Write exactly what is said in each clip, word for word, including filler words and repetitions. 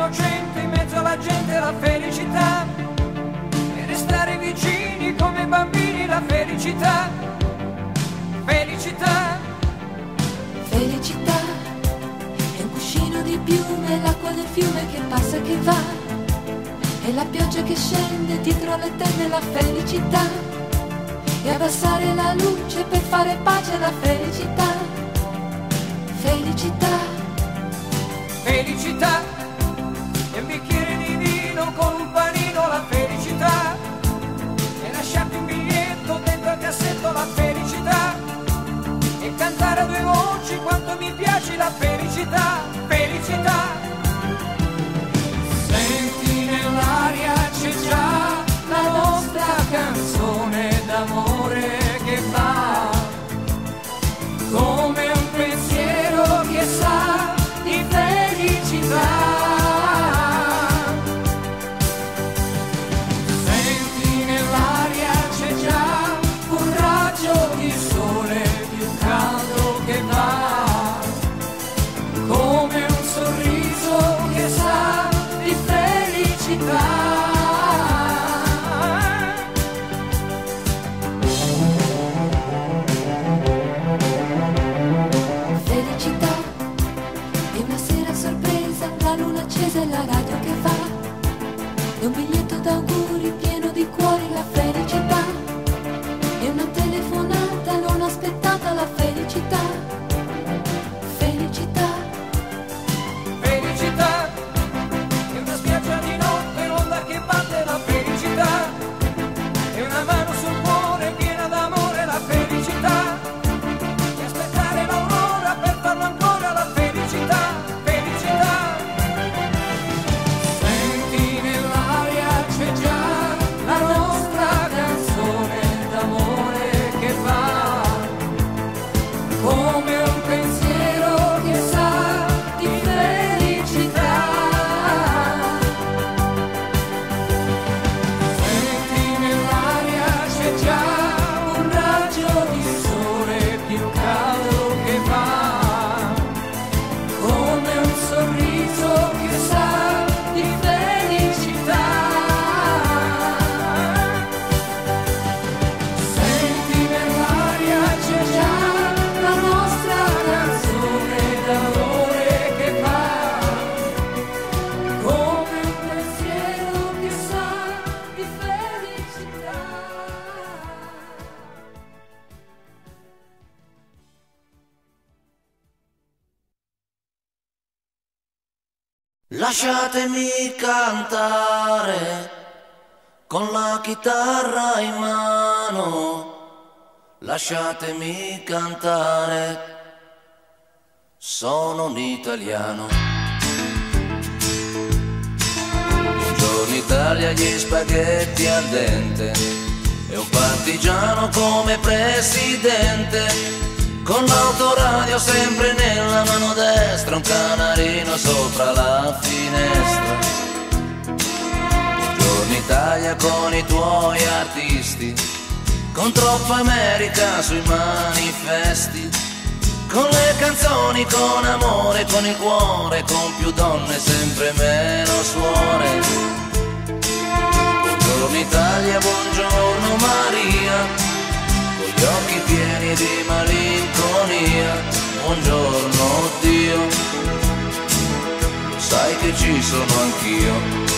innocente in mezzo alla gente la felicità, e restare vicini come bambini la felicità, felicità. Felicità è un cuscino di piume, l'acqua del fiume che passa e che va, e la pioggia che scende dietro le tende la felicità, e abbassare la luce per fare pace alla felicità, felicità. Felicità è un bicchiere di vino con un panino la felicità, e lasciarti un biglietto dentro al cassetto la felicità, e cantare a due voci quanto mi piace la felicità, felicità. Senti nell'aria c'è già la nostra canzone d'amore che va, come un pensiero che sa di felicità. Senti nell'aria c'è già un raggio di sole più caldo che va, come un sorriso che sa di felicità. E la radio che va, e un biglietto d'auguri pieno di cuori la felicità, e una telefonata non aspettata la felicità, felicità. Felicità è una spiaggia di notte, l'onda che batte la felicità, e una mano sul cuore piena d'amore la felicità, e aspettare l'aurora per farlo ancora la felicità, felicità. Lasciatemi cantare con la chitarra in mano, lasciatemi cantare, sono un italiano. Buongiorno Italia, gli spaghetti al dente, e un partigiano come presidente, con l'autoradio sempre nella mano destra, un canarino sopra la finestra. Buongiorno Italia con i tuoi artisti, con troppa America sui manifesti, con le canzoni, con amore, con il cuore, con più donne, sempre meno suore. Buongiorno Italia, buongiorno Maria, gli occhi pieni di malinconia, buongiorno Dio, lo sai che ci sono anch'io.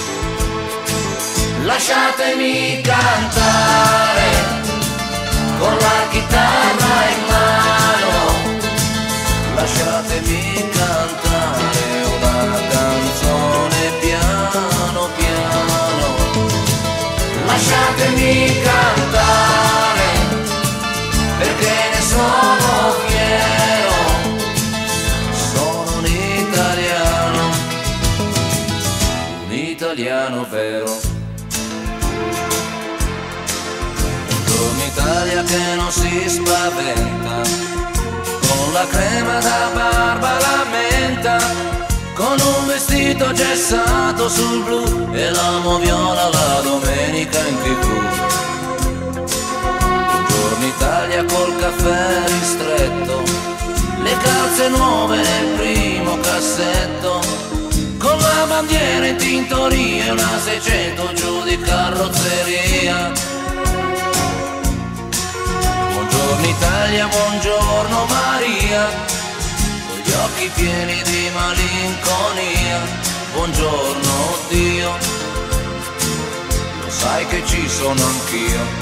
Lasciatemi cantare con la chitarra in mano, lasciatemi cantare una canzone piano piano, lasciatemi cantare perché ne sono fiero, sono un italiano, un italiano vero. Buongiorno Italia che non si spaventa, con la crema da barba la menta, con un vestito gessato sul blu e l'amo viola la domenica in tv. Italia col caffè ristretto, le calze nuove nel primo cassetto, con la una bandiera in tintoria e una seicento giù di carrozzeria. Buongiorno Italia, buongiorno Maria, con gli occhi pieni di malinconia. Buongiorno Dio, lo sai che ci sono anch'io.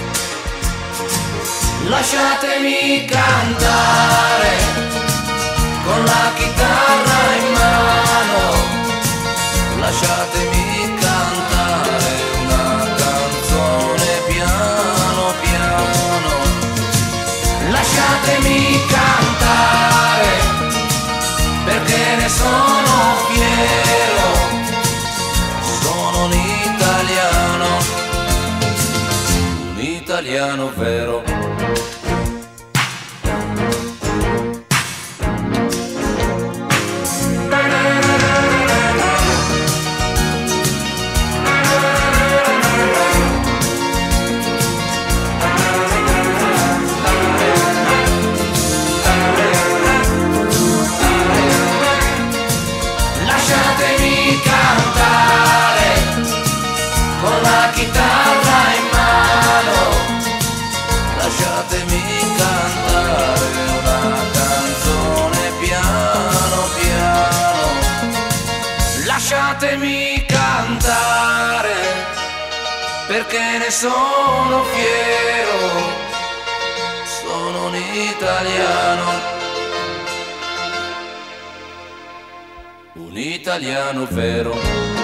Lasciatemi cantare con la chitarra in mano, lasciatemi cantare una canzone piano piano. Lasciatemi cantare perché ne sono fiero, sono un italiano, un italiano vero. Chitarra in mano, lasciatemi cantare una canzone piano piano. Lasciatemi cantare perché ne sono fiero, sono un italiano, un italiano vero.